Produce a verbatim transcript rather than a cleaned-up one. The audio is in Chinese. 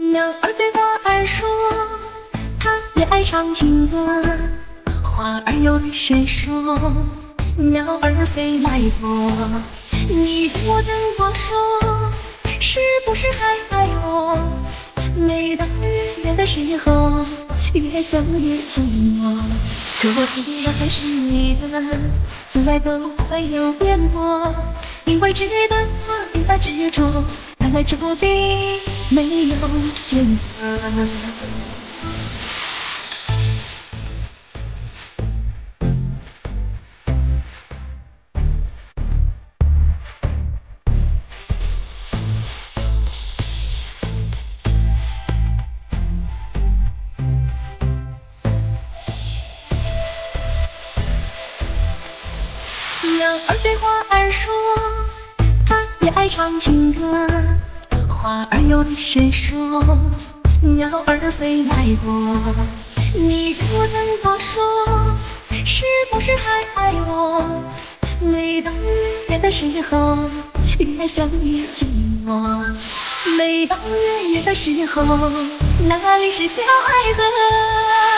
鸟儿对花儿说，它也爱唱情歌。花儿又对谁说，鸟儿飞来过。你对我跟我说，是不是还爱我？每当日月的时候，越想越寂寞。可我听的还是你的，从来都没有变过。因为值得你的执着，看来注定没有选择。鸟儿对花儿说，它也爱唱情歌。花儿又对谁说，鸟儿飞来过。你对我跟我说，是不是还爱我？每当日月的时候，越想越寂寞。每当日月的时候，哪里是小孩子？